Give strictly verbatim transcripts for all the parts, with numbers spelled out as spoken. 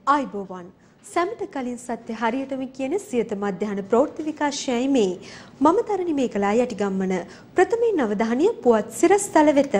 ආයුබෝවන් සැමට කලින් සත්‍ය හරියටම කියන සියත මධ්‍යහන ප්‍රවෘත්ති විකාශයයි මේ මම තරණි මේකලා යටිගම්මන ප්‍රථමයෙන් අවධානය පුවත් සිරස්තල වෙත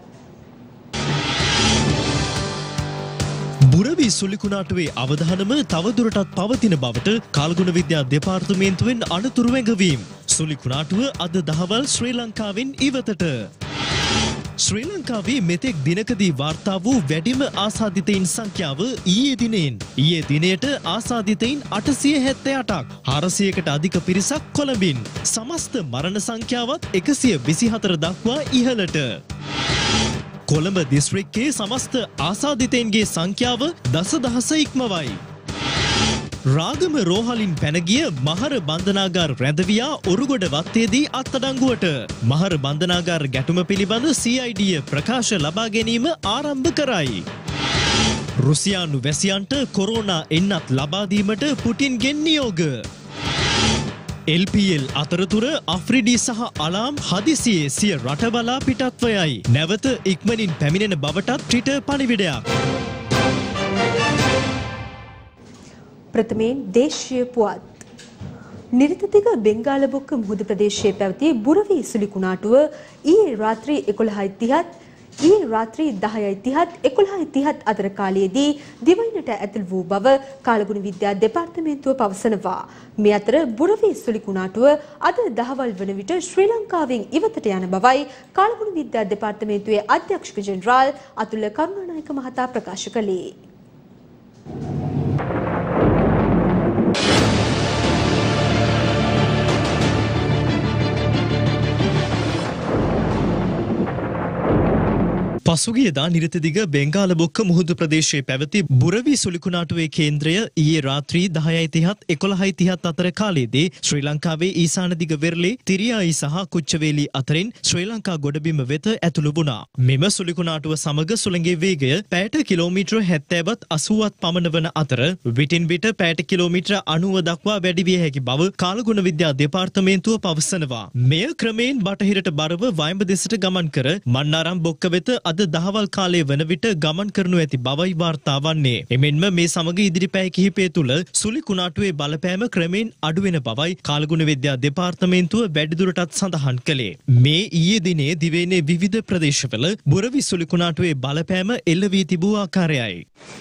බුරවි සුලිකුණාටුවේ අවධානම තවදුරටත් පවතින බවට කාල්ගුණ විද්‍යා දෙපාර්තමේන්තුවෙන් අනතුරු වැඟවීම් සුලිකුණාටුව අද දහවල් ශ්‍රී ලංකාවෙන් ඉවතට ශ්‍රී ලංකාවේ මෙතෙක් දිනකදී වාර්තා වූ වැඩිම ආසාදිතයින් සංඛ්‍යාව ඊයේ දිනෙන් ඊයේ දිනයට ආසාදිතයින් අටසිය හැත්තෑ අටක් හාරසියකට අධික පිරිසක් කොළඹින් සමස්ත මරණ සංඛ්‍යාවත් එකසිය විසිහතර දක්වා ඉහළට කොළඹ දිස්ත්‍රික්කයේ සමස්ත ආසාදිතයින්ගේ සංඛ්‍යාව දසදහස ඉක්මවයි. රාගම රෝහලින් පැනගිය මහර බන්ධනාගාර රැඳවියා ඔරුගොඩ වත්තේදී අත්අඩංගුවට මහර බන්ධනාගාර ගැටුම පිළිබඳ සී අයි ඩී ප්‍රකාශ ලබා ගැනීම ආරම්භ කරයි. රුසියානු වැසියන්ට කොරෝනා එන්නත් ලබා දීමට පුටින්ගෙන් නියෝග. එල් පී එල් අතරතුර අෆ්රිඩි සහ අලාම් හදිසියේ සිය රටවලා පිටත්ව යයි. නැවත ඉක්මනින් පැමිණෙන බවටත් ට්විටර් පණිවිඩයක්. ප්‍රථමයෙන් දේශීය පුවත් නිරිතතික බෙන්ගාලබොක්ක මුහුදු ප්‍රදේශයේ පැවති බුරවි සුලිකුණාටුව ඊයේ රාත්‍රී එකොළහයි තිහත් ඊයේ රාත්‍රී දහයයි තිහත් එකොළහයි තිහත් අතර කාලයේදී දිවයිනට ඇතුල් වූ බව කාලගුණ විද්‍යා දෙපාර්තමේන්තුව පවසනවා. මේ අතර බුරවි සුලිකුණාටුව අද දහවල් වන විට ශ්‍රී ලංකාවෙන් ඉවතට යන බවයි කාලගුණ විද්‍යා දෙපාර්තමේන්තුවේ අධ්‍යක්ෂක ජෙනරාල් අතුල කරුණානායක මහතා ප්‍රකාශ කළේ. පසුගියදා නිරිතදිග බෙන්ගාලබොක්ක මුහුදු ප්‍රදේශයේ පැවති බුරවි සුලිකුණාටුවේ කේන්ද්‍රය ඊයේ රාත්‍රී දහයයි තිහත් එකොළහයි තිහත් අතර කාලයේදී ශ්‍රී ලංකාවේ ඊසාන දිග වෙරළේ තිරියායි සහ කුච්චවේලි අතරින් ශ්‍රී ලංකා ගොඩබිම වෙත ඇතුළු වුණා. මෙම සුලිකුණාටුව සමග සුළඟේ වේගය පැයට කිලෝමීටර හැත්තෑවත් අසූවත් පමණ වන අතර විටින් විට පැයට කිලෝමීටර අනූව දක්වා වැඩි විය හැකි බව කාලගුණ විද්‍යා දෙපාර්තමේන්තුව පවසනවා. මෙය ක්‍රමයෙන් බටහිරට බරව වයඹ දෙසට ගමන් කර මන්නාරම් බොක්ක වෙත අද දහවල් කාලයේ වන විට ගමන් කරනු ඇති බවයි වාර්තා වන්නේ. එමෙන්ම මේ සමග ඉදිරි පැය කිහිපය තුළ සුලිකුණාටුවේ බලපෑම ක්‍රමෙන් අඩුවෙන බවයි කාලගුණ විද්‍යා දෙපාර්තමේන්තුව වැඩිදුරටත් සඳහන් කළේ. මේ ඊයේ දිනේ දිවයිනේ විවිධ ප්‍රදේශවල බුරවි සුලිකුණාටුවේ බලපෑම එල්ල වී තිබූ ආකාරයයි.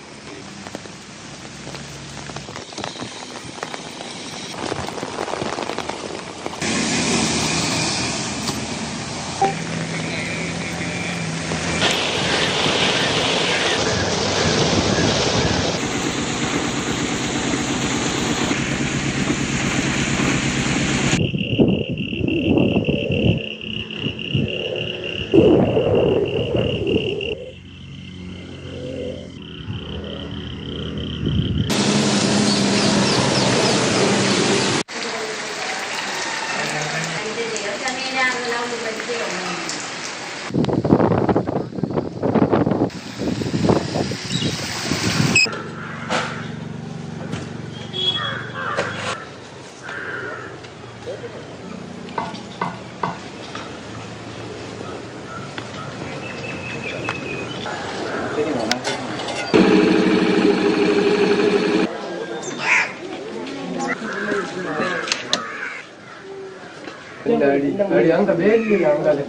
Dari, dari angka beli angka deh.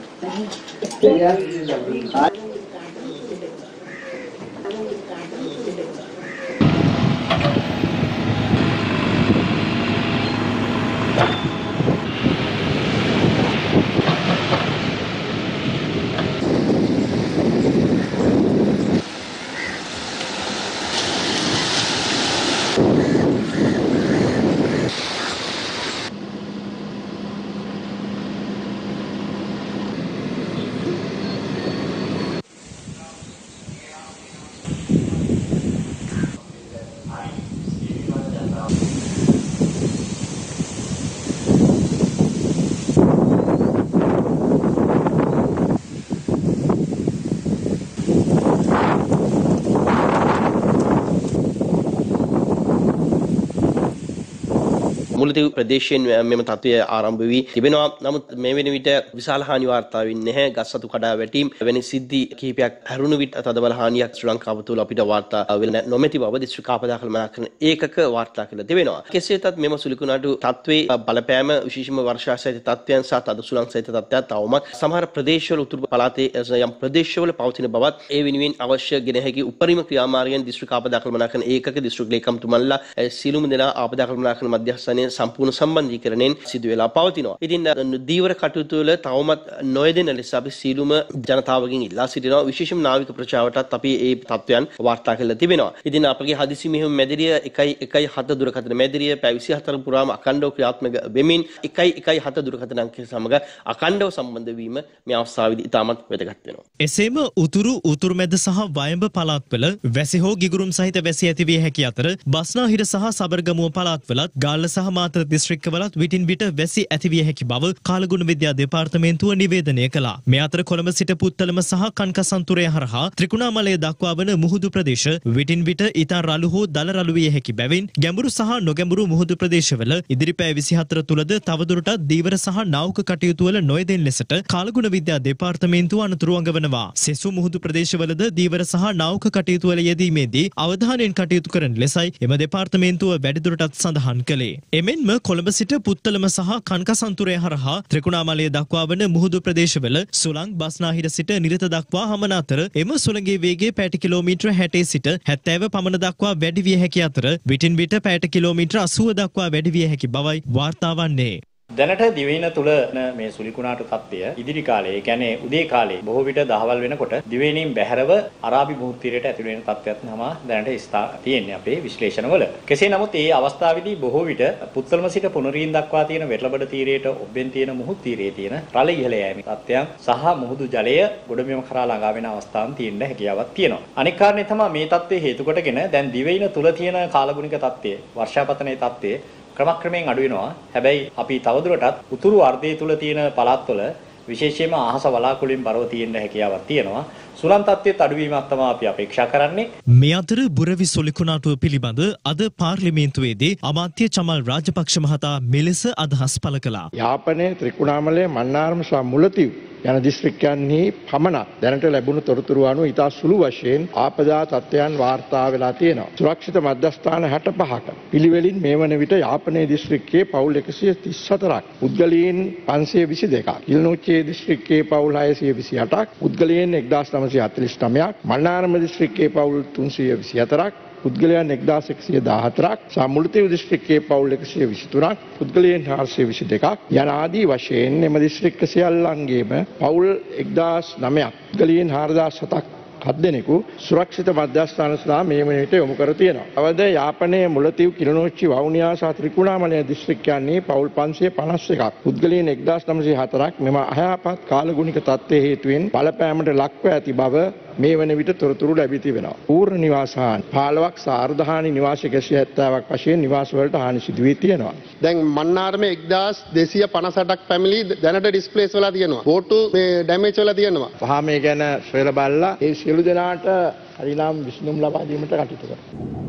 Mullaitivu ප්‍රදේශයෙන් මෙම තත්ත්වය ආරම්භ වී තිබෙනවා. නමුත් මේ වෙන විට විශාල හානි වාර්තා වෙන්නේ නැහැ. ගස්සතු කඩා වැටීම් වැනි සිද්ධි කිහිපයක් හැරුණු විට තදබල හානියක් ශ්‍රී ලංකාව තුළ අපිට වාර්තා වෙල නොමැති බව දිස්ත්‍රික් ආපදා කළමනාකරණ ඒකක වාර්තා කළ තිබෙනවා. කෙසේ වෙතත් මෙම සුළුකුණාටු තත්ත්වයේ බලපෑම විශේෂම වර්ෂා සහිත තත්ත්වයන් සහ තද සුළං සහිත තත්ත්වයන් තවමත් සමහර ප්‍රදේශවල උතුරු පළාතේ යම් ප්‍රදේශවල පවතින බවත් ඒ වෙනුවෙන් අවශ්‍ය ගෙන හැකි උපරිම ක්‍රියාමාර්ගයන් දිස්ත්‍රික් ආපදා කළමනාකරණ ඒකක දිස්ත්‍රික් ලේකම්තුමන්ලා සියලුම දෙනා ආපදා කළමනාකරණ මධ්‍යස්ථානයේ සම්පූර්ණ සම්බන්ධීකරණයෙන් සිදු වෙලා පවතිනවා. ඉතින් දීවර කටයුතු වල තවමත් නොයෙදෙන ලෙස අපි සියලුම ජනතාවගෙන් ඉල්ලා සිටිනවා. විශේෂම නාවික ප්‍රජාවටත් අපි ඒ තත්ත්වයන් වාර්තා කරලා තිබෙනවා. ඉතින් අපගේ හදිසි මෙහෙම මැදිරිය එකයි එකයි හත දුරකථන මැදිරිය පැය විසිහතර පුරාම අඛණ්ඩව ක්‍රියාත්මක වෙමින් එකයි එකයි හත දුරකථන අංකය සමග අඛණ්ඩව සම්බන්ධ වීම මේ අවස්ථාවේදී ඉතාමත් වැදගත් වෙනවා. එසේම උතුරු උතුරු මැද සහ වයඹ පළාත්වල වැසි හෝ ගිගුරුම් සහිත වැසි ඇති විය හැකි අතර බස්නාහිර සහ සබරගමුව පළාත්වලත් ගාල්ල සහ මාතර දිස්ත්‍රික්කවලත් විටින් විට වැසි ඇති විය හැකි බව කාලගුණ විද්‍යා දෙපාර්තමේන්තුව නිවේදනය කළා. මේ අතර කොළඹ සිට පුත්තලම සහ කන්කසන්තුරය හරහා ත්‍රිකුණාමලය දක්වා වන මුහුදු ප්‍රදේශ විටින් විට ඉතා රළු හෝ දල රළු විය හැකි බැවින් ගැඹුරු සහ නොගැඹුරු මුහුදු ප්‍රදේශවල ඉදිරි පැය විසිහතර තුලද තවදුරටත් දීවර සහ නාවක කටයුතු වල නොයෙදෙන ලෙසට කාලගුණ විද්‍යා දෙපාර්තමේන්තුව අනුතුරු අඟවනවා. සෙසු මුහුදු ප්‍රදේශවලද දීවර සහ නාවක කටයුතු වල යෙදීමේදී අවධානයෙන් කටයුතු කරන ලෙසයි එම දෙපාර්තමේන්තුව වැඩිදුරටත් සඳහන් කළේ. එමෙන්ම කොළඹ සිට පුත්තලම සහ කන්කසන්තුරය හරහා ත්‍රිකුණාමලය දක්වා වන මුහුදු ප්‍රදේශවල සුළං බස්නාහිර සිට නිරත දක්වා හමන අතර එම සුළඟේ වේගය පැයට කිලෝමීටර හැටේ සිට හැත්තෑව පමණ දක්වා වැඩි විය හැකි අතර විටින් විට පැයට කිලෝමීටර අසූව දක්වා වැඩි විය හැකි බවයි වාර්තා වන්නේ. දැනට දිවයින තුල මේ සුලිකුණාටු තත්ත්වය ඉදිරි කාලේ, ඒ කියන්නේ උදේ කාලේ බොහෝ විට දහවල් වෙනකොට දිවයිනින් බැහැරව අරාබි මුහුදු තීරයට ඇතුළු වෙන තත්ත්වයක් තමයි දැනට ස්ථා තියෙන්නේ අපේ විශ්ලේෂණවල. කෙසේ නමුත් මේ අවස්ථාවේදී බොහෝ විට පුත්තලම සිට පුනරීන් දක්වා තියෙන වෙරළබඩ තීරයට ඔබෙන් තියෙන මුහුදු තීරයේ තියෙන රළ ඉහළ යෑමේ තත්ත්වයන් සහ මුහුදු ජලය ගොඩබිම කරා ළඟා වෙන අවස්ථාන් තියෙන්න හැකියාවක් තියෙනවා. අනෙක් කාරණේ තමයි මේ තත්ත්වයේ හේතු කොටගෙන දැන් දිවයින තුල තියෙන කාලගුණික තත්ත්වය, වර්ෂාපතනයේ තත්ත්වය ක්‍රමක්‍රමයෙන් අඩු වෙනවා. හැබැයි අපි තවදුරටත් උතුරු අර්ධය තුල තියෙන පළාත්වල විශේෂයෙන්ම අහස වලාකුළුෙන් බරව තියෙන්න හැකියාවක් තියෙනවා. සුළං තත්ත්වයේ අඩුවීමක් තමයි අපි අපේක්ෂා කරන්නේ. මේ අතර බුරවි සොලිකුණාටුව පිළිබඳ අද පාර්ලිමේන්තුවේදී අමාත්‍ය චමල් රාජපක්ෂ මහතා මෙලෙස අදහස් පළ කළා. යාපනයේ ත්‍රිකුණාමලය මන්නාරම සහ මුලතිව් යන දිස්ත්‍රික්කයන්හි පමණක් දැනට ලැබුණු තොරතුරු අනුව ඉතා සුළු වශයෙන් ආපදා තත්ත්වයන් වාර්තා වෙලා තියෙනවා. සුරක්ෂිත මධ්‍යස්ථාන හැට පහක පිළිවෙලින් මේ වන විට යාපනයේ දිස්ත්‍රික්කයේ පවුල් එකසිය තිස් හතරක්, පුද්ගලයන් පන්සිය විසි දෙකක්, කිලිනොච්චේ දිස්ත්‍රික්කයේ පවුල් හයසිය විසි අටක්, පුද්ගලයන් එක්දාස් නවසිය හතළිස් නවයක්, මන්නාරම දිස්ත්‍රික්කයේ පවුල් තුන්සිය විසි හතරක්, පුද්ගලයන් එක්දාස් එකසිය දාහතරක්, සහ මුලතිව් දිස්ත්‍රික්කයේ පවුල් එකසිය විසි තුනක්, පුද්ගලයන් හාරසිය විසි දෙකක් යන ආදී වශයෙන් එම දිස්ත්‍රික්ක සියල්ලන්ගේම පවුල් එක්දාස් නවයක්, පුද්ගලයන් හාරදාස් හතක් හත් දෙනෙකු සුරක්ෂිත මධ්‍යස්ථාන සඳහා මේ වන විට යොමු කර තියෙනවා. අවද යාපනයේ මුලතිව්, කිලිනොච්චි, වවුනියා සහ ත්‍රිකුණාමලය දිස්ත්‍රික්කයන්හි පවුල් පන්සිය පනස් එකක්, පුද්ගලයන් එක්දාස් නවසිය හතරක් මෙම අයහපත් කාලගුණික තත්ත්වයේ හේතුවෙන් බලපෑමට ලක්ව ඇති බව මේ වන විට තොරතුරු ලැබී තිබෙනවා. පූර්ණ නිවාසහානි පහළොවක් සහ අර්ධහානි නිවාස එකසිය හැත්තෑවක් වශයෙන් නිවාස වලට හානි සිදු වී තියෙනවා. දැන් මන්නාරමේ එක්දාස් දෙසිය පනස් අටක් ෆැමිලි දැනට ඩිස්ප්ලේස් වෙලා තියෙනවා. බෝට්ටු මේ ඩැමේජ් වෙලා තියෙනවා. වහා මේ ගැන සොයලා බලලා ඒ සියලු දෙනාට හරිනම් විසඳුම් ලබා දීමට කටයුතු කරනවා.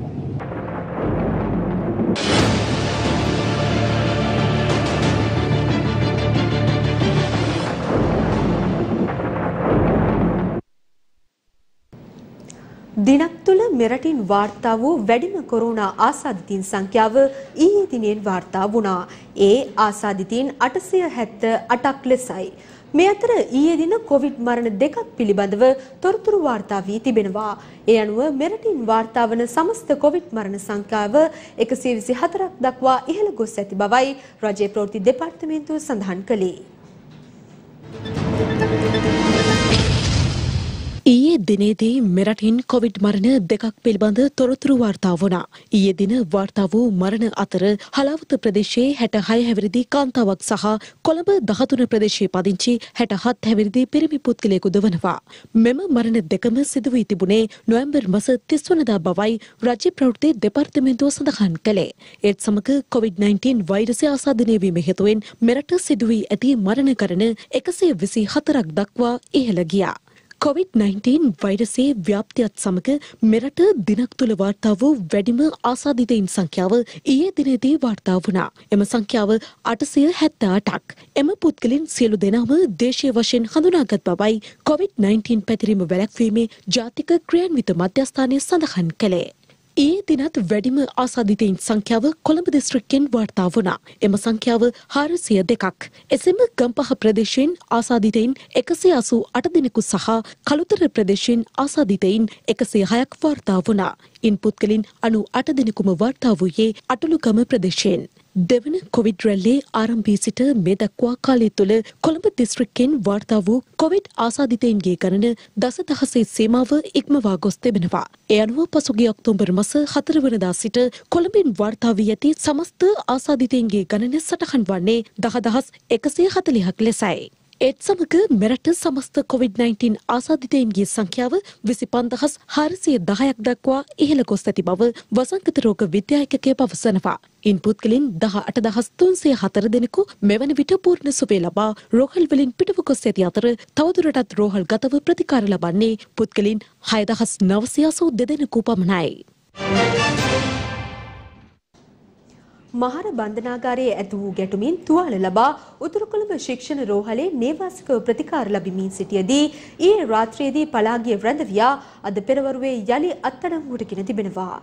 දිනක් තුළ මෙරටින් වාර්තා වූ වැඩිම කොරෝනා ආසාදිතයින් සංඛ්‍යාව ඊයේ දිනෙන් වාර්තා වුණා. ඒ ආසාදිතයින් අටසිය හැත්ත අටක් ලෙසයි. මේ අතර ඊයේ දින කොවිඩ් මරණ දෙකක් පිළිබඳව තොරතුරු වාර්තා වී තිබෙනවා. ඒ අනුව මෙරටින් වාර්තා වන සමස්ත කොවිඩ් මරණ සංඛ්‍යාව එකසිය විසි හතරක් දක්වා ඉහළ ගොස් ඇති බවයි රජයේ ප්‍රවෘත්ති දෙපාර්තමේන්තුව සඳහන් කළේ. ඊයේ දිනේදී මෙරටින් කොවිඩ් මරණ දෙකක් පිළිබඳ තොරතුරු වාර්තා වුණා. ඊයේ දින වාර්තා වූ මරණ අතර හලාවත ප්‍රදේශයේ හැට හය හැවිරිදි කාන්තාවක් සහ කොළඹ දහතුන ප්‍රදේශයේ පදිංචි හැට හත් හැවිරිදි පිරිමි පුද්ගලයෙකු දවනවා. මෙම මරණ දෙකම සිදු වී තිබුණේ නොවැම්බර් මාස තිස් වනදා බවයි රාජ්‍ය ප්‍රවෘත්ති දෙපාර්තමේන්තුව සඳහන් කළේ. ඒත් සමග කොවිඩ් නයින්ටීන් වෛරසය ආසාදනය වීම හේතුවෙන් මෙරට සිදු වී ඇති මරණ ගණන එකසිය විසි හතරක් දක්වා ඉහළ ගියා. කොවිඩ් නයින්ටීන් වෛරසයේ ව්‍යාප්තියත් සමග මෙරට දිනක් තුළ වාර්තා වූ වැඩිම ආසාදිතයින් සංඛ්‍යාව ඊයේ දිනේදී වාර්තා වුණා. එම සංඛ්‍යාව අටසිය හැත්තෑ අටක්. එම පුද්ගලයන් සියලු දෙනාම දේශීය වශයෙන් හඳුනාගත් බවයි කොවිඩ් නයින්ටීන් පැතිරීම වැළැක්වීමේ ජාතික ක්‍රියාන්විත මධ්‍යස්ථානය සඳහන් කළේ. ඊයේ දිනත් වැඩිම ආසාදිතයින් සංඛ්‍යාව කොළඹ දිස්ත්‍රික්කයෙන් වාර්තා වුණා. එම සංඛ්‍යාව හාරසිය දෙකක්. එසේම ගම්පහ ප්‍රදේශයෙන් ආසාදිතයින් එකසිය අසූ අට දෙනෙකු සහ කළුතර ප්‍රදේශයෙන් ආසාදිතයින් එකසිය හයක් වාර්තා වුණා. ඉන් පුද්ගලින් අනු අට දෙනෙකුම වාර්තා වූයේ අටලුගම ප්‍රදේශයෙන්. දෙවන කොවිඩ් රැල්ලේ ආරම්භී සිට මේ දක්වා කාලය තුළ කොළඹ දිස්ත්‍රික්කයෙන් වාර්තා වූ කොවිඩ් ආසාදිතයින්ගේ ගණන දසදහසේ සීමාව ඉක්මවා ගොස් තිබෙනවා. ඒ අනුව පසුගිය ඔක්තෝබර් මාස හතර වනදා සිට කොළඹින් වාර්තා වී ඇති සමස්ත ආසාදිතයින්ගේ ගණන සටහන් වන්නේ දහදහස් එකසිය හතළිහක් ලෙසයි. ඒත් සමග මෙරට සමස්ත කොවිඩ් නයින්ටීන් ආසාදිතයින්ගේ සංඛ්‍යාව විසි පන්දහස් හාරසිය දහයක් දක්වා ඉහළ ගොස් ඇති බව වසංගත රෝග විද්‍යායකකය පවසනවා. ඉන් පුද්ගලින් දහ අට දහස් තුන්සිය හතර දෙනෙකු මෙවන විට පූර්ණ සුවය ලබා රෝහල් වලින් පිටව ගොස් ඇති අතර තවදුරටත් රෝහල් ගතව ප්‍රතිකාර ලබන්නේ පුද්ගලින් හය දහස් නවසිය අසූ දෙදෙනෙකු පමණයි. මහර බන්ධනාගාරයේ ඇති වූ ගැටුමින් තුවාල ලබා උතුරු කොළඹ ශික්ෂණ රෝහලේ නේවාසිකව ප්‍රතිකාර ලැබමින් සිටියදී ඊයේ රාත්‍රියේදී පලා ගිය රැඳවියා අද පෙරවරුවේ යලි අත්අඩංගුවට ගෙන තිබෙනවා.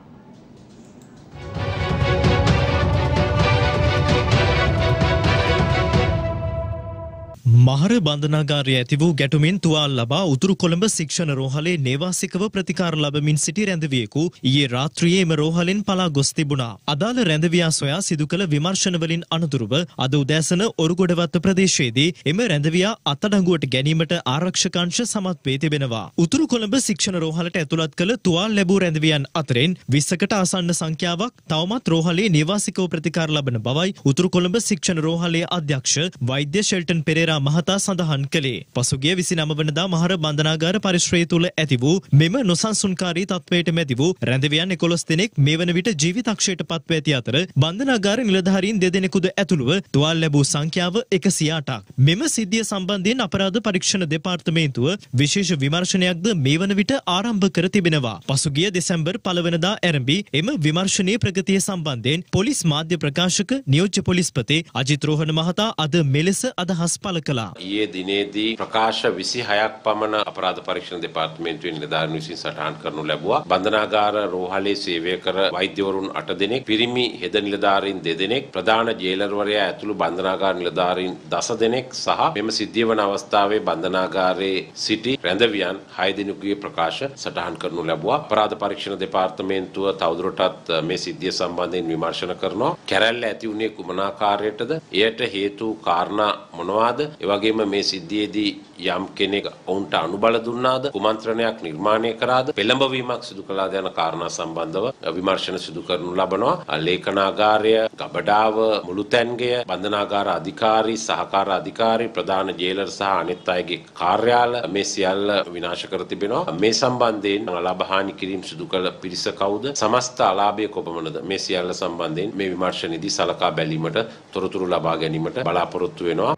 මහර බන්ධනාගාරයේ ඇති වූ ගැටුමින් තුවාල ලබා උතුරු කොළඹ ශික්ෂණ රෝහලේ නේවාසිකව ප්‍රතිකාර ලබමින් සිටි රැඳවියෙකු ඊයේ රාත්‍රියේ එම රෝහලෙන් පලා ගොස් තිබුණා. අදාළ රැඳවියා සොයා සිදු කළ විමර්ශන වලින් අනතුරුව අද උදෑසන ඔරුගොඩවත්ත ප්‍රදේශයේදී එම රැඳවියා අත්අඩංගුවට ගැනීමට ආරක්ෂක අංශ සමත් වී තිබෙනවා. උතුරු කොළඹ ශික්ෂණ රෝහලට ඇතුළත් කළ තුවාල ලැබූ රැඳවියන් අතරින් විස්සකට ආසන්න සංඛ්‍යාවක් තවමත් රෝහලේ නේවාසිකව ප්‍රතිකාර ලබන බවයි උතුරු කොළඹ ශික්ෂණ රෝහලේ අධ්‍යක්ෂ වෛද්‍ය ෂෙල්ටන් පෙරේරා මහතා සඳහන් කළේ. පසුගිය විසිනම වනදා මහර බන්ධනාගාර පරිශ්‍රය තුළ ඇති වූ මෙම නොසන්සුන්කාරී තත්වයට මැති වූ රැඳවියන් එකොළොස් දෙනෙක් මේ වන විට ජීවිතක්ෂයට පත්ව ඇති අතර බන්ධනාගාර නිලධාරීන් දෙදෙනෙකුද ඇතුළුව තුවාල ලැබූ සංඛ්‍යාව එකසිය අටක්. මෙම සිද්ධිය සම්බන්ධයෙන් අපරාධ පරීක්ෂණ දෙපාර්තමේන්තුව විශේෂ විමර්ශනයක්ද මේ වන විට ආරම්භ කර තිබෙනවා. පසුගිය දෙසැම්බර් පළවනදා ආරම්භී එම විමර්ශනයේ ප්‍රගතිය සම්බන්ධයෙන් පොලිස් මාධ්‍ය ප්‍රකාශක නියෝජ්‍ය පොලිස්පති අජිත් රෝහණ මහතා අද මෙලෙස අදහස් පළ කළා. ඊයේ දිනේදී ප්‍රකාශ විසිහයක් පමණ අපරාධ පරීක්ෂණ දෙපාර්තමේන්තුවේ නිලධාරීන් විසින් සටහන් කරනු ලැබුවා. බන්ධනාගාර රෝහලේ සේවය කර වෛද්‍යවරුන් අට දෙනෙක්, පිරිමි හෙද නිලධාරීන් දෙදෙනෙක්, ප්‍රධාන ජේලර්වරයා ඇතුළු බන්ධනාගාර නිලධාරීන් දස දෙනෙක් සහ මෙම සිද්ධිය වන අවස්ථාවේ බන්ධනාගාරයේ සිටි රැඳවියන් හය දෙනෙකුගේ ප්‍රකාශ සටහන් කරනු ලැබුවා. අපරාධ පරීක්ෂණ දෙපාර්තමේන්තුව තවදුරටත් මේ සිද්ධිය සම්බන්ධයෙන් විමර්ශන කරනවා. කැරැල්ල ඇති වුණේ කුමන ආකාරයටද? එයට හේතු කාරණා මොනවාද? එවැගේම මේ සිද්ධියේදී යම් කෙනෙක් ඔවුන්ට අනුබල දුන්නාද, කුමන්ත්‍රණයක් නිර්මාණය කරාද, පෙළඹවීමක් සිදු කළාද යන කාරණා සම්බන්ධව විමර්ශන සිදු කරනු ලබනවා. ලේඛනාගාරය, ගබඩාව, මුළුතැන්ගය, බන්ධනාගාර අධිකාරී, සහකාර අධිකාරී, ප්‍රධාන ජේලර් සහ අනෙත් අයගේ කාර්යාල මේ සියල්ල විනාශ කර තිබෙනවා. මේ සම්බන්ධයෙන් අලාභහානි කිරීම සිදු කළ පිරිස කවුද, සමස්ත අලාභය කොපමණද, මේ සියල්ල සම්බන්ධයෙන් මේ විමර්ශනයේදී සලකා බැලීමට, තොරතුරු ලබා ගැනීමට බලාපොරොත්තු වෙනවා.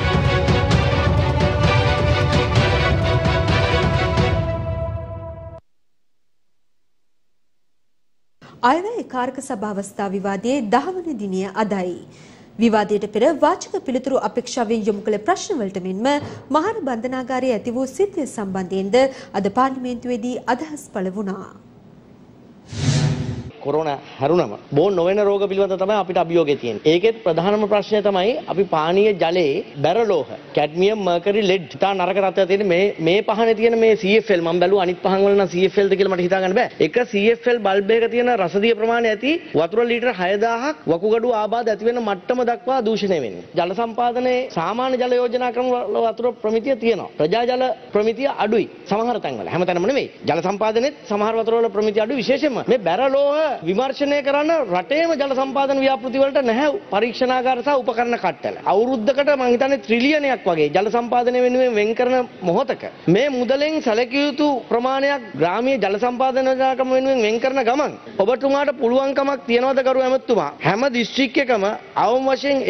අයවැය කාරක සභාවස්ථා විවාදයේ දහවන දිනය අදයි. විවාදයට පෙර වාචික පිළිතුරු අපේක්ෂාවෙන් යොමු කළ ප්‍රශ්නවලට මෙන්ම මහර බන්ධනාගාරයේ ඇති වූ සිද්ධිය සම්බන්ධයෙන්ද අද පාර්ලිමේන්තුවේදී අදහස් පළ වුණා. කොරෝනා හැරුණම බෝන් නොවන රෝග පිළිබඳ තමයි අපිට අභියෝගය තියෙන්නේ. ඒකෙත් ප්‍රධානම ප්‍රශ්නය තමයි අපි පානීය ජලයේ බැරලෝහ, කැඩ්මියම්, මර්කරි, ලෙඩ් තා නරක රත්ය තියෙන මේ මේ පහනේ තියෙන මේ සී එෆ් එල් මම බැලුවා අනිත් පහන් වල නම් සී එෆ් එල් ද කියලා මට හිතා ගන්න බෑ. එක සී එෆ් එල් බල්බ් එකක තියෙන රසදිය ප්‍රමාණය ඇති වතුර ලීටර හය දහසක් වකුගඩු ආබාධ ඇති වෙන මට්ටම දක්වා දූෂණය වෙන්නේ. ජල සම්පාදනයේ සාමාන්‍ය ජල යෝජනා ක්‍රම වල වතුර ප්‍රමිතිය තියෙනවා. ප්‍රජා ජල ප්‍රමිතිය අඩුයි සමහර තැන්වල. හැමතැනම නෙමෙයි. ජල සම්පාදනයේත් සමහර වතුර වල ප්‍රමිතිය අඩුයි. විශේෂයෙන්ම මේ බැරලෝහ විමර්ශනය කරන්න රටේම ජල සම්පාදන ව්‍යාපෘති වලට නැහැ පරීක්ෂණාගාර සහ උපකරණ කට්ටල. අවුරුද්දකට මම හිතන්නේ ට්‍රිලියනයක් වගේ ජල සම්පාදනය වෙනුවෙන් වෙන් කරන මොහොතක මේ මුදලෙන් සැලකිය යුතු ප්‍රමාණයක් ග්‍රාමීය ජල සම්පාදන යෝජනාකම වෙනුවෙන් වෙන් කරන ගමන් ඔබතුමාට පුළුවන්කමක් තියනවද කරු ඇමතුමා හැම දිස්ත්‍රික්කයකම අවම වශයෙන් එක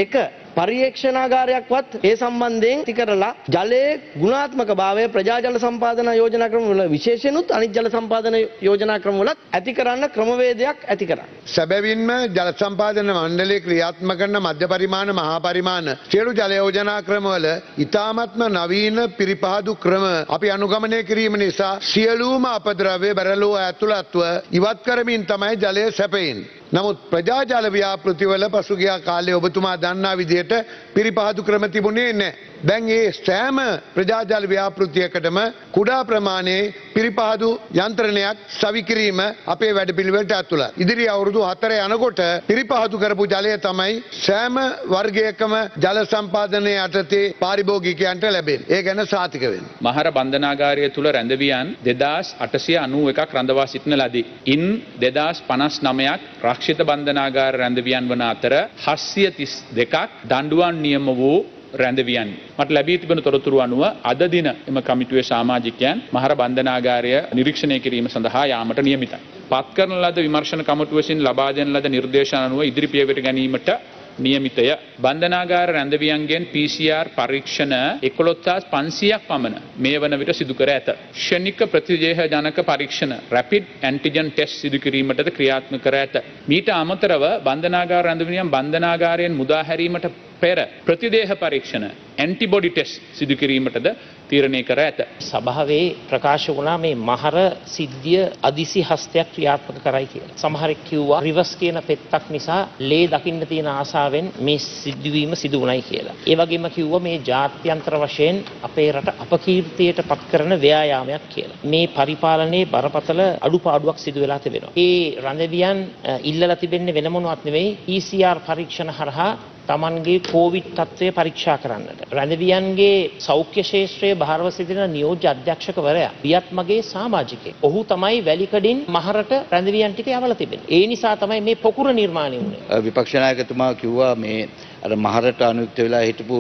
පරීක්ෂණාගාරයක්වත් ඒ සම්බන්ධයෙන් ඇති කරලා ජලයේ ගුණාත්මක භාවය ප්‍රජා ජල සම්පාදන යෝජනා ක්‍රම වල විශේෂයෙන්ුත් අනිත් ජල සම්පාදන යෝජනා ක්‍රම වලත් ඇති කරන්න ක්‍රමවේදයක් ඇති කරා. සැබවින්ම ජල සම්පාදන මණ්ඩලයේ ක්‍රියාත්මක කරන මධ්‍ය පරිමාණ මහා පරිමාණ සියලු ජල යෝජනා ක්‍රමවල ඉතාමත්ම නවීන පිරිපහදු ක්‍රම අපි අනුගමනය කිරීම නිසා සියලුම අපද්‍රව්‍ය බැරළුව ඇතුළත්ව ඉවත් කරමින් තමයි ජලය සැපෙන්නේ. නමුත් ප්‍රජා ජල ව්‍යාපෘතිවල පසුගිය කාලේ ඔබතුමා දන්නා විදිහට පිරිපහදු ක්‍රම තිබුණේ නැහැ. දැන් ඒ සෑම ප්‍රජා ජල ව්‍යාපෘතියකටම කුඩා ප්‍රමාණයේ පිරිපහදු යන්ත්‍රණයක් සවි කිරීම අපේ වැඩපිළිවෙලට ඇතුළත්. ඉදිරි අවුරුදු හතර යනකොට පිරිපහදු කරපු ජලය තමයි සෑම වර්ගයකම ජල සම්පාදනයේ යටතේ පාරිභෝගිකයන්ට ලැබෙන්නේ. ඒ ගැන සාතික වෙන්න. මහර බන්ධනාගාරය තුල රැඳවියන් දෙදාස් අටසිය අනූ එකක් රඳවා සිටින ලදී. ඉන් දෙදාස් පනස් නවයක් රක්ෂිත බන්ධනාගාර රැඳවියන් වන අතර හත්සිය තිස් දෙකක් දඬුවම් නියම වූ රැඳවියන්. මට ලැබී තිබෙන තොරතුරු අනුව අද දින එම කමිටුවේ සමාජිකයන් මහර බන්ධනාගාරය නිරීක්ෂණය කිරීම සඳහා යාමට නියමිතයි. පත් කරන ලද විමර්ශන කමිටුව විසින් ලබා දෙන ලද නිර්දේශන අනුව ඉදිරි පියවර ගැනීමට නියමිතය. බන්ධනාගාර රැඳවියන්ගෙන් පී සී ආර් පරීක්ෂණ එකොළොස්දාස් පන්සියයක් පමණ මේ වන විට සිදු කර ඇත. ක්ෂණික ප්‍රතිදේහ ජනක පරීක්ෂණ රැපිඩ් ඇන්ටිජන් ටෙස්ට් සිදු කිරීමටද ක්‍රියාත්මක කර ඇත. මීට අමතරව බන්ධනාගාර රැඳවියන් බන්ධනාගාරයෙන් මුදා හැරීමට පෙර ප්‍රතිදේහ පරීක්ෂණ ඇන්ටිබොඩි ටෙස්ට් සිදු කිරීමටද තීරණය කර ඇත. සභාවේ ප්‍රකාශ වුණා මේ මහර සිද්ධිය අදිසි හස්තයක් ක්‍රියාත්මක කරයි කියලා. සමහරෙක් කිව්වා රිවර්ස් කියන පෙත්තක් නිසා ලේ දකින්න තියෙන ආසාවෙන් මේ සිදුවීම සිදු වුණයි කියලා. ඒ වගේම කිව්වා මේ ජාත්‍යන්තර වශයෙන් අපේ රට අපකීර්තියට පත් කරන ව්‍යායාමයක් කියලා. මේ පරිපාලනයේ බරපතල අඩුපාඩුවක් සිදු වෙලා තිබෙනවා. ඒ රැඳවියන් ඉල්ලලා තිබෙන්නේ වෙන මොනවත් නෙවෙයි පී සී ආර් පරීක්ෂණ හරහා තමන්ගේ කොවිඩ් තත්ත්වය පරීක්ෂා කරන්නට. රැඳවියන්ගේ සෞඛ්‍ය ශාස්ත්‍රයේ භාරව සිටින නියෝජ්‍ය අධ්‍යක්ෂකවරයා වියත්මගේ සමාජිකයෙක්. ඔහු තමයි වැලිකඩින් මහරට රැඳවියන් ටික යවලා තිබෙන්නේ. ඒ නිසා තමයි මේ පොකුර නිර්මාණය වුණේ. විපක්ෂ නායකතුමා කිව්වා මේ අර මහරට අනුයුක්ත වෙලා හිටපු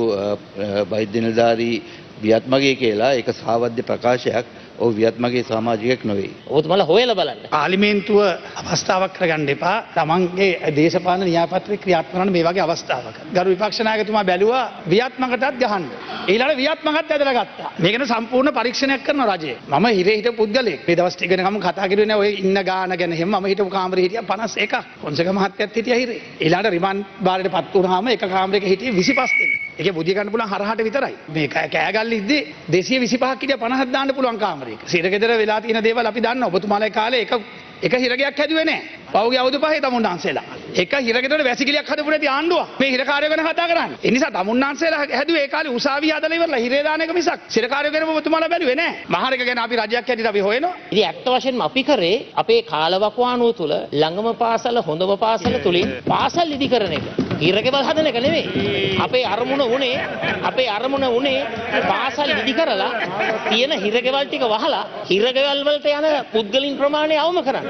වෛද්‍ය නිලධාරී වියත්මගේ කියලා ඒක සාවද්‍ය ප්‍රකාශයක්. ඔව් වියත්මගේ සමාජිකයෙක් නෙවෙයි. ඔබතුමාලා හොයලා බලන්න. පාර්ලිමේන්තුව අවස්ථාවක් කරගන්න එපා. තමන්ගේ දේශපාලන න්‍යායපත්‍රය ක්‍රියාත්මක කරන මේ වගේ අවස්ථාවක. ගරු විපක්ෂ නායකතුමා බැලුවා වියත්මකටත් ගහන්න. ඊළඟ වියත්මකත් ඇදලා ගත්තා. මේක න සම්පූර්ණ පරීක්ෂණයක් කරන රජය. මම හිරේ හිටපු පුද්ගලෙක්. මේ දවස් ටික වෙනකම් කතා කරුවේ නෑ ඔය ඉන්න ගාන ගැන. එහෙම මම හිටපු කාමරේ හිටියා පනස් එකක්. පොන්සේක මහත්තයත් හිටියා හිරේ. ඊළඟ රිමාන්ඩ් බාරයට පත් වුණාම එක කාමරයක හිටියේ විසිපස් දෙනෙක්. ඒකේ බුදිය ගන්න පුළුවන් හරහාට විතරයි. මේ කෑගල්ලිද්දී දෙසිය විසිපහක් හිටියා පනහක් දාන්න පුළුවන් කාමරයක. සිරගෙදර වෙලා තියෙන දේවල් අපි දන්නවා. ඔබතුමාලා කාලේ එක එක හිරගයක් හැදුවේ නැහැ. පහුගිය අවුරුදු පහේ තමුන්නාන්සේලා. එක හිරගෙදර වැසිකිළියක් හදපු නැති ආණ්ඩුවක්. මේ හිරකාරයෝ ගැන කතා කරන්නේ. ඒ නිසා තමුන්නාන්සේලා හැදුවේ ඒ කාලේ උසාවිය හදලා ඉවරලා හිරේ දාන එක මිසක් සිරකාරයෝ ගැන ඔබතුමාලා බැලුවේ නැහැ. මහරක ගැන අපි රජයක් හැටියට අපි හොයනවා. ඉතින් ඇත්ත වශයෙන්ම අපි කරේ අපේ කාලවකවානුව තුල ළඟම පාසල හොඳම පාසල තුලින් පාසල් ඉදිකරන එක. හිරගෙවල් හදන එක නෙමෙයි. අපේ අරමුණ උනේ අපේ අරමුණ උනේ පාසල් ඉදි කරලා තියෙන හිරගෙවල් ටික වහලා හිරගෙවල් වලට යන පුද්ගලින් ප්‍රමාණය අවම කරන්න.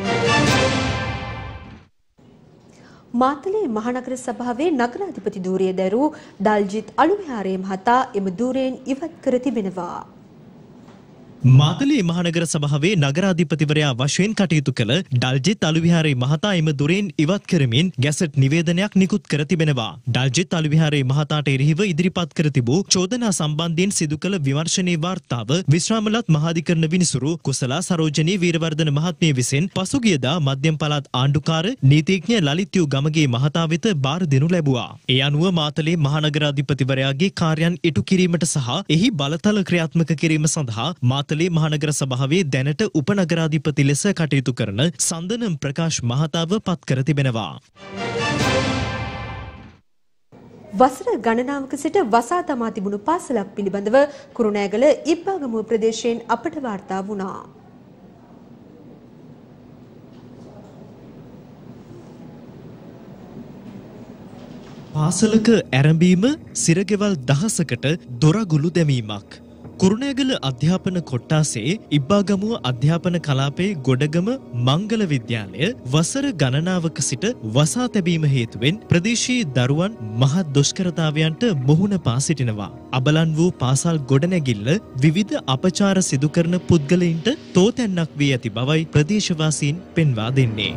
මාතලේ මහනගර සභාවේ නගරාධිපති ධූරය දැරූ දල්ජිත් අලුවිහාරේ මහතා එම ධූරයෙන් ඉවත් කර තිබෙනවා. මාතලේ මහනගර සභාවේ නගරාධිපතිවරයා වශයෙන් කටයුතු කළ ඩල්ජිත් අලුවිහාරේ මහතා එම දුරෙන් ඉවත් කරමින් ගැසට් නිවේදනයක් නිකුත් කර තිබෙනවා. ඩල්ජිත් අලුවිහාරේ මහතාට එරෙහිව ඉදිරිපත් කර තිබූ චෝදනා සම්බන්ධයෙන් සිදු කළ විමර්ශනයේ වාර්තාව විශ්‍රාමලත් මහාධිකරණ විනිසුරු කුසලා සරෝජනී වීරවර්ධන මහත්මිය විසින් පසුගියදා මධ්‍යම පළාත් ආණ්ඩුකාර නීතිඥ ලලිත්යු ගමගේ මහතා වෙත බාර දෙනු ලැබුවා. ඒ අනුව මාතලේ මහනගරාධිපතිවරයාගේ කාර්යයන් ඉටු කිරීමට සහ එහි බලතල ක්‍රියාත්මක කිරීම සඳහා මාතලේ මහනගර සභාවේ දැනට උපනගරාධිපති ලෙස කටයුතු කරන සන්දනම් ප්‍රකාශ් මහතාව පත් කර තිබෙනවා. වසර ගණනාවක සිට වසා තමා තිබුණු පාසලක් පිළිබඳව කුරුණෑගල ඉබ්බාගමුව ප්‍රදේශයෙන් අපට වාර්තා වුණා. පාසලක ඇරඹීම සිරගෙවල් දහසකට දොරගුළු දැමීමක්. කුරුණෑගල අධ්‍යාපන කොට්ටාසේ ඉබ්බාගමුව අධ්‍යාපන කලාපයේ ගොඩගම මංගල විද්‍යාලය වසර ගණනාවක සිට වසා තැබීම හේතුවෙන් ප්‍රදේශයේ දරුවන් මහත් දුෂ්කරතාවයන්ට මුහුණ පා සිටිනවා. අබලන් වූ පාසල් ගොඩනැගිල්ල විවිධ අපචාර සිදු කරන පුද්ගලයින්ට තෝතැන්නක් වී ඇති බවයි ප්‍රදේශවාසීන් පෙන්වා දෙන්නේ.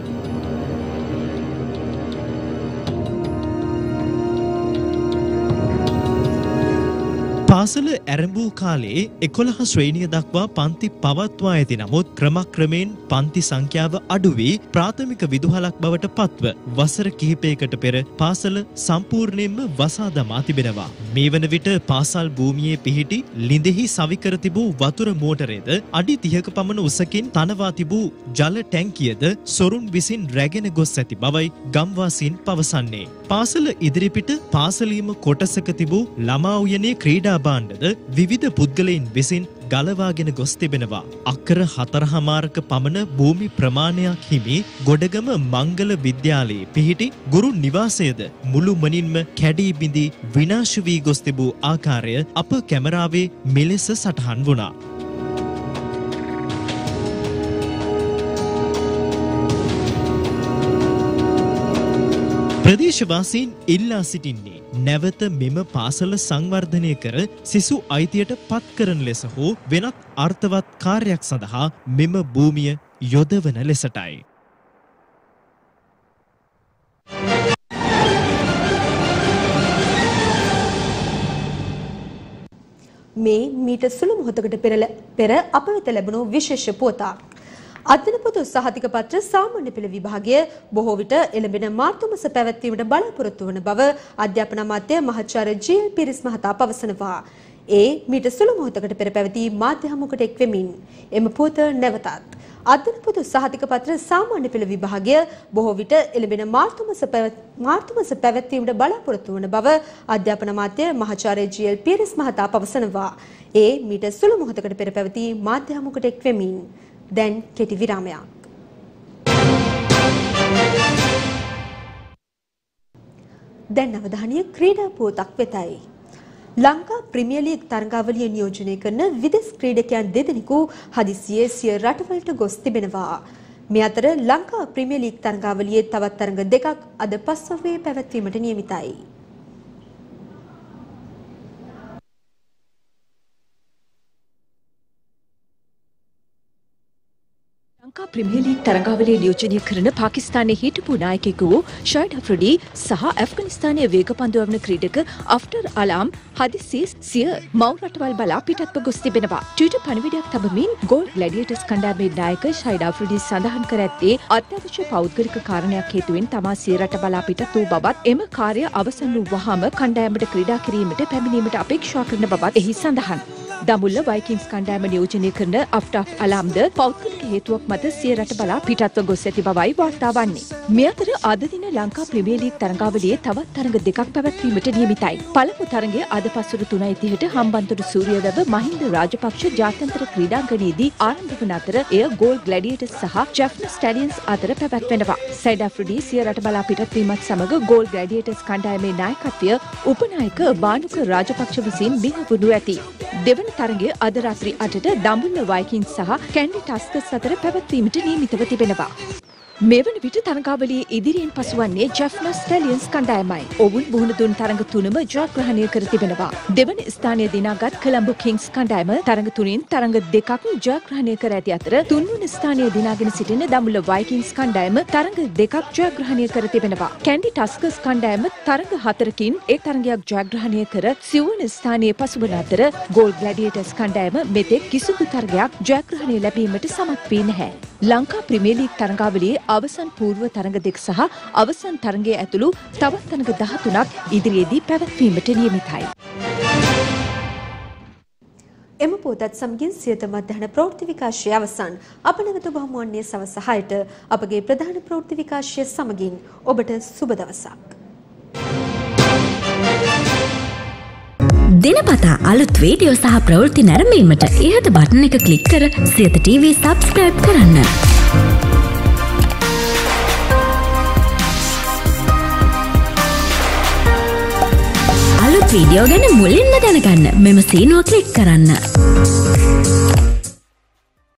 පාසල ඇරඹූ කාලේ එකොළහ ශ්‍රේණිය දක්වා පන්ති පවත්වා ඇති නමුත් ක්‍රමක්‍රමයෙන් පන්ති සංඛ්‍යාව අඩු වී ප්‍රාථමික විදුහලක් බවට පත්ව වසර කිහිපයකට පෙර පාසල සම්පූර්ණයෙන්ම වසා දමා තිබෙනවා. මේ වන විට පාසල් භූමියේ පිහිටි ලිඳෙහි සවිකර තිබූ වතුර මෝටරේද අඩි තිහක පමණ උසකින් තනවා තිබූ ජල ටැංකියද සොරුන් විසින් රැගෙන ගොස් ඇති බවයි ගම්වාසීන් පවසන්නේ. පාසල ඉදිරිපිට පාසලීම කොටසක තිබූ ළමා උයනේ ක්‍රීඩා භාණ්ඩද විවිධ පුද්ගලයන් විසින් ගලවාගෙන ගොස් තිබෙනවා. අක්කර හතරහමාරක පමණ භූමි ප්‍රමාණයක් හිමි ගොඩගම මංගල විද්‍යාලයේ පිහිටි ගුරු නිවාසයද මුළුමනින්ම කැඩී බිඳී විනාශ වී ගොස් තිබූ ආකාරය අප කැමරාවේ මෙලෙස සටහන් වුණා. ප්‍රදේශවාසීන් ඉල්ලා සිටින්නේ නැවත මෙම පාසල සංවර්ධනය කර සිසු අයිතියට පත් කරන ලෙස හෝ වෙනත් අර්ථවත් කාර්යයක් සඳහා මෙම භූමිය යොදවන ලෙසටයි. මේ මීට සුළු මොහොතකට පෙර අප වෙත ලැබුණු විශේෂ පුවතක්. අධ්‍යන පොදු සහතික පත්‍ර සාමාන්‍ය පෙළ විභාගය බොහෝ විට එළඹෙන මාර්තු මාස පැවැත්වීමට බලාපොරොත්තු වන බව අධ්‍යාපන අමාත්‍ය මහාචාර්ය ජී එල් පිරිස් මහතා පවසනවා. ඒ මීට සුළු මොහොතකට පෙර පැවති මාධ්‍ය හමුවකට එක් වෙමින් එම පුවත නැවතත් අධ්‍යන පොදු සහතික පත්‍ර සාමාන්‍ය පෙළ විභාගය බොහෝ විට එළඹෙන මාර්තු මාස මාර්තු මාස පැවැත්වීමට බලාපොරොත්තු වන බව අධ්‍යාපන අමාත්‍ය මහාචාර්ය ජී එල් පිරිස් මහතා පවසනවා. ඒ මීට සුළු මොහොතකට පෙර පැවති මාධ්‍ය හමුවකට එක් වෙමින් දැන් කෙටි විරාමයක්. දැන් අවධානය ක්‍රීඩා පුවතක් වෙතයි. ලංකා ප්‍රීමියර් ලීග් තරගාවලිය නියෝජනය කරන විදේශ ක්‍රීඩකයන් දෙදෙනෙකු හදිසියේ සිය රටවලට ගොස් තිබෙනවා. මේ අතර ලංකා ප්‍රීමියර් ලීග් තරගාවලියේ තවත් තරග දෙකක් අද පස්වරුවේ පැවැත්වීමට නියමිතයි. ලංකා ප්‍රීමියර් ලීග් තරගාවලිය නියෝජනය කරන පාකිස්තානයේ හිටපු නායකයෙකු වූ ෂයිඩ් අෆ්රිඩි සහ ඇෆ්ගනිස්තානයේ වේගපන්දු යවන ක්‍රීඩක අෆ්ටර් අලාම් හදිසියේ සිය මව් රටවල් බලා පිටත්ව ගොස් තිබෙනවා. ට්විටර් පණිවිඩයක් තබමින් ගෝල් ග්ලැඩියේටර්ස් කණ්ඩායමේ නායක ෂයිඩ් අෆ්රිඩි සඳහන් කර ඇත්තේ අත්‍යවශ්‍ය පෞද්ගලික කාරණයක් හේතුවෙන් තමා සිය රට බලා පිටත් වූ බවත් එම කාර්ය අවසන් වූ වහාම කණ්ඩායමට ක්‍රීඩා කිරීමට පැමිණීමට අපේක්ෂා කරන බවත් එහි සඳහන්. දඹුල්ල වයිකින්ස් කණ්ඩායම නියෝජනය කරන අෆ්ටර් අලාම්ද පෞද්ගලික හේතුවක් මත සිය රට බලා පිටත්ව ගොස් ඇති බවයි වාර්තා වන්නේ. මේ අතර අද දින ලංකා ප්‍රීමියර් ලීග් තරගාවලියේ තවත් තරග දෙකක් පැවැත්වීමට නියමිතයි. පළමු තරගය අද පස්වරු තුනයි තිහට හම්බන්තොට සූරියවැව මහින්ද රාජපක්ෂ ජාත්‍යන්තර ක්‍රීඩාංගණයේදී ආරම්භ වන අතර එය ගෝල් ග්ලැඩියේටර්ස් සහ ජැෆ්නා ස්ටැඩියන්ස් අතර පැවැත්වෙනවා. සයිඩ් අෆ්රිඩි සිය රට බලා පිටත් වීමත් සමග ගෝල් ග්ලැඩියේටර්ස් කණ්ඩායමේ නායකත්වය උපනායක බානුක රාජපක්ෂ විසින් බිහිවුණු ඇති. දෙවන තරගය අද රාත්‍රී අටට දඹුල්ල වයිකින්ස් සහ කැන්ඩි ටස්කර්ස් අතර පැවැත්වීමට නියමිතව තිබෙනවා. මේ වන විට තරගාවලියේ ඉදිරියෙන් පසුවන්නේ ජැෆ්නා ස්ටැඩියන්ස් කණ්ඩායමයි. ඔවුන් මුහුණ දුන් තරග තුනම ජයග්‍රහණය කර තිබෙනවා. දෙවන ස්ථානය දිනාගත් කොළඹ කිංස් කණ්ඩායම තරග තුنين තරග දෙකක් ජයග්‍රහණය කර ඇති අතර තුන්වන ස්ථානය දිනාගෙන සිටින දඹුල්ල වයිකින්ස් කණ්ඩායම තරග දෙකක් ජයග්‍රහණය කර තිබෙනවා. කැන්ඩි ටස්කර්ස් කණ්ඩායම තරග හතරකින් එක් තරගයක් ජයග්‍රහණය කර සිව්වන ස්ථානයේ පසුවන අතර ගෝල් ග්ලැඩියේටර්ස් කණ්ඩායම මෙතෙක් කිසිදු තරගයක් ජයග්‍රහණය ලැබීමට සමත් වී නැහැ. ලංකා ප්‍රීමියර් ලීග් තරගාවලියේ අවසන් පූර්ව තරග දෙක සහ අවසන් තරගය ඇතුළු තවත් තරග දහතුනක් ඉදිරියේදී පැවැත්වීමට නියමිතයි. එම පොතත් සමගින් සියත මධ්‍යහන ප්‍රවෘත්ති විකාශය අවසන්. අප නැවත ඔබ හමු වන්නේ සවස් හයට අපගේ ප්‍රධාන ප්‍රවෘත්ති විකාශය සමගින්. ඔබට සුබ දවසක්. දිනපතා අලුත් වීඩියෝ සහ ප්‍රවෘත්ති නැරඹීමට ඉහත බටන් එක ක්ලික් කර සියත ටීවී සබ්ස්ක්‍රයිබ් කරන්න. අලුත් වීඩියෝ ගැන මුලින්ම දැනගන්න මෙම සීනුව ක්ලික් කරන්න.